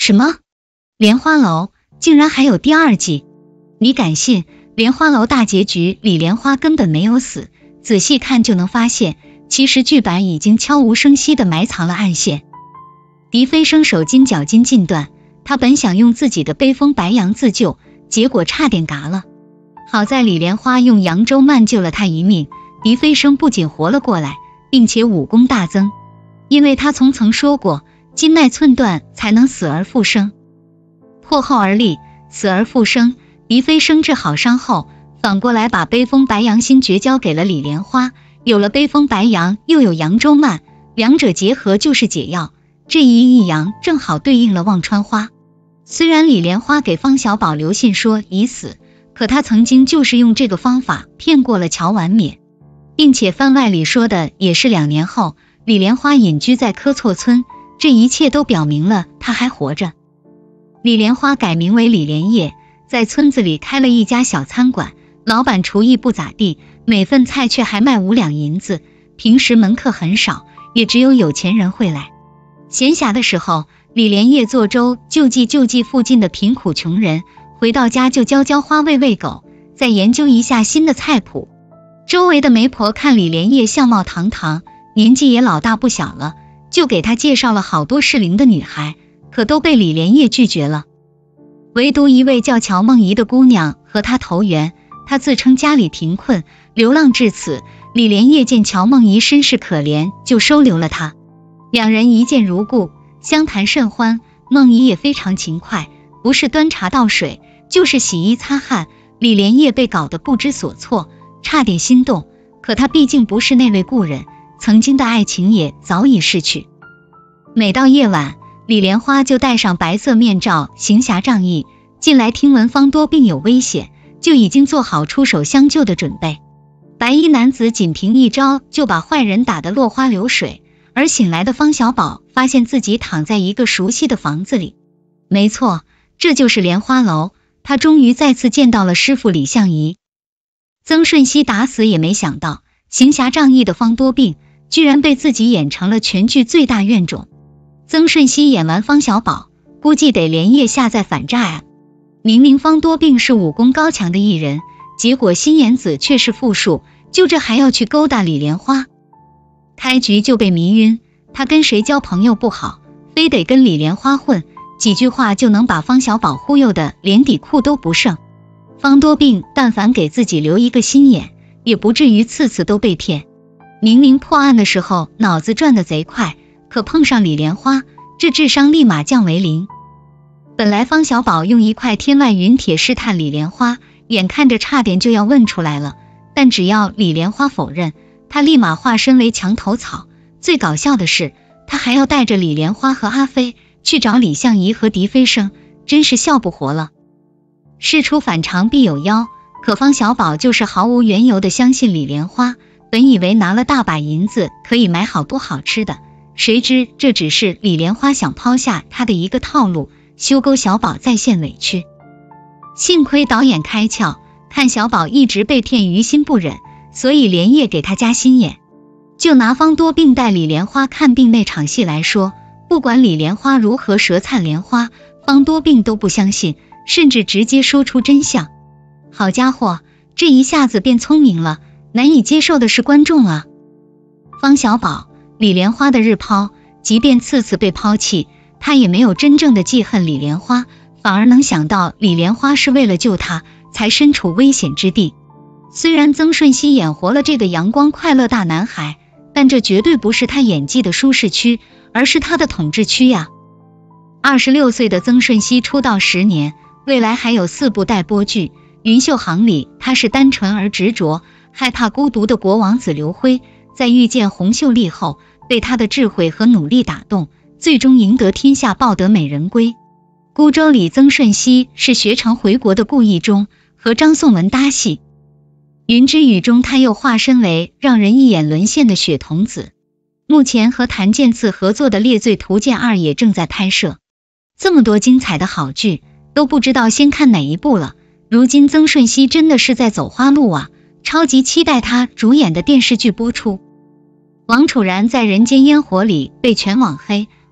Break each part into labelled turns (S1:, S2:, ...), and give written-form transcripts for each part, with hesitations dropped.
S1: 什么？莲花楼竟然还有第2季？你敢信？莲花楼大结局李莲花根本没有死，仔细看就能发现，其实剧版已经悄无声息地埋藏了暗线。狄飞升手筋脚筋尽断，他本想用自己的悲风白杨自救，结果差点嘎了。好在李莲花用扬州慢救了他一命，狄飞升不仅活了过来，并且武功大增，因为他曾说过，筋脉寸断才能死而复生。破后而立，死而复生，狄飞升治好伤后，反过来把悲风白杨心诀交给了李莲花，有了悲风白杨，又有扬州慢，两者结合就是解药，这一阴一阳正好对应了忘川花。虽然李莲花给方小宝留信说已死，可他曾经就是用这个方法骗过了乔婉冕，并且番外里说的也是2年后，李莲花隐居在柯措村，这一切都表明了他还活着。李莲花改名为李莲叶，在村子里开了一家小餐馆，老板厨艺不咋地，每份菜却还卖5两银子，平时门客很少，也只有有钱人会来。闲暇的时候，李莲叶做粥救济附近的贫苦穷人，回到家就浇花喂狗，再研究一下新的菜谱。周围的媒婆看李莲叶相貌堂堂，年纪也老大不小了，就给他介绍了好多适龄的女孩，可都被李莲叶拒绝了。唯独一位叫乔梦怡的姑娘和他投缘，她自称家里贫困，流浪至此，李莲叶见乔梦怡身世可怜，就收留了她。两人一见如故，相谈甚欢。梦怡也非常勤快，不是端茶倒水，就是洗衣擦汗。李莲叶被搞得不知所措，差点心动，可他毕竟不是那位故人，曾经的爱情也早已逝去。每到夜晚，李莲花就戴上白色面罩，行侠仗义，近来听闻方多病有危险，就已经做好出手相救的准备。白衣男子仅凭一招就把坏人打得落花流水，而醒来的方小宝发现自己躺在一个熟悉的房子里。没错，这就是莲花楼，他终于再次见到了师傅李相夷。曾舜晞打死也没想到，行侠仗义的方多病居然被自己演成了全剧最大怨种。曾舜晞演完方小宝，估计得连夜下载反诈啊！明明方多病是武功高强的艺人，结果心眼子却是负数，就这还要去勾搭李莲花。开局就被迷晕，他跟谁交朋友不好，非得跟李莲花混，几句话就能把方小宝忽悠的连底裤都不剩。方多病但凡给自己留一个心眼，也不至于次次都被骗。明明破案的时候脑子转得贼快，可碰上李莲花，这智商立马降为0。本来方小宝用一块天外云铁试探李莲花，眼看着差点就要问出来了，但只要李莲花否认，他立马化身为墙头草。最搞笑的是，他还要带着李莲花和阿飞去找李相夷和狄飞升，真是笑不活了。事出反常必有妖，可方小宝就是毫无缘由的相信李莲花，本以为拿了大把银子可以买好多好吃的，谁知这只是李莲花想抛下他的一个套路，修勾小宝再现委屈。幸亏导演开窍，看小宝一直被骗于心不忍，所以连夜给他加心眼。就拿方多病带李莲花看病那场戏来说，不管李莲花如何舌灿莲花，方多病都不相信，甚至直接说出真相。好家伙，这一下子变聪明了，难以接受的是观众啊。方小宝，李莲花的日抛，即便次次被抛弃，他也没有真正的记恨李莲花，反而能想到李莲花是为了救他才身处危险之地。虽然曾舜晞演活了这个阳光快乐大男孩，但这绝对不是他演技的舒适区，而是他的统治区呀。26岁的曾舜晞出道10年，未来还有4部待播剧。云秀行里，他是单纯而执着，害怕孤独的国王子刘辉，在遇见洪秀丽后，被他的智慧和努力打动，最终赢得天下，抱得美人归。孤舟里，曾舜晞是学成回国的顾义中，和张颂文搭戏。云之羽中，他又化身为让人一眼沦陷的雪童子。目前和谭健次合作的《猎罪图鉴2》也正在拍摄。这么多精彩的好剧，都不知道先看哪一部了。如今曾舜晞真的是在走花路啊，超级期待他主演的电视剧播出。王楚然在《人间烟火》里被全网黑，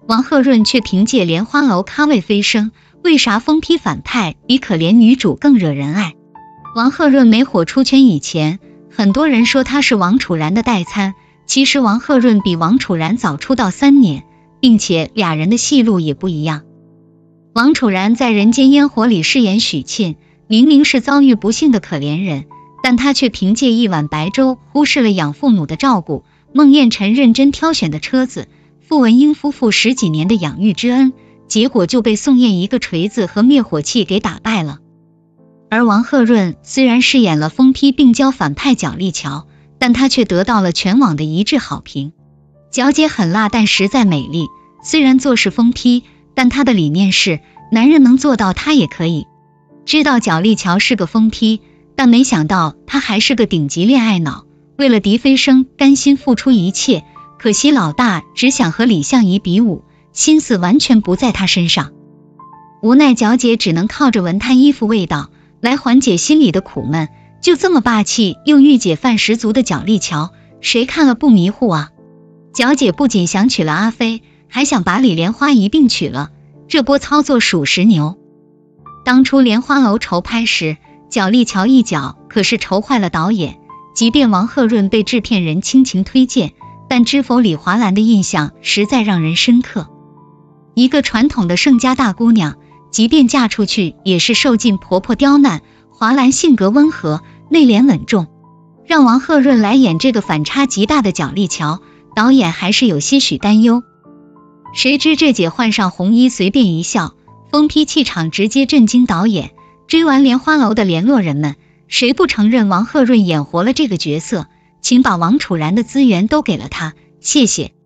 S1: 王鹤润却凭借莲花楼咖位飞升，为啥疯批反派比可怜女主更惹人爱？王鹤润没火出圈以前，很多人说他是王楚然的代餐，其实王鹤润比王楚然早出道3年，并且俩人的戏路也不一样。王楚然在《人间烟火》里饰演许沁，明明是遭遇不幸的可怜人，但他却凭借一碗白粥忽视了养父母的照顾，孟宴臣认真挑选的车子，傅文英夫妇10几年的养育之恩，结果就被宋焰一个锤子和灭火器给打败了。而王鹤润虽然饰演了疯批病娇反派角丽乔，但他却得到了全网的一致好评。皎洁狠辣但实在美丽，虽然做事疯批，但她的理念是男人能做到她也可以。知道角丽乔是个疯批，但没想到她还是个顶级恋爱脑，为了狄飞升甘心付出一切，可惜老大只想和李相夷比武，心思完全不在他身上。无奈皎洁只能靠着闻他衣服味道来缓解心里的苦闷，就这么霸气又御姐范十足的角丽乔，谁看了不迷糊啊？皎洁不仅想娶了阿飞，还想把李莲花一并娶了，这波操作属实牛。当初莲花楼筹拍时，角丽乔一脚可是愁坏了导演，即便王鹤润被制片人倾情推荐，但知否李华兰的印象实在让人深刻。一个传统的盛家大姑娘，即便嫁出去也是受尽婆婆刁难，华兰性格温和内敛稳重，让王鹤润来演这个反差极大的角丽乔，导演还是有些许担忧。谁知这姐换上红衣随便一笑，疯批气场直接震惊导演。追完莲花楼的联络人们，谁不承认王鹤润演活了这个角色？请把王楚然的资源都给了他，谢谢。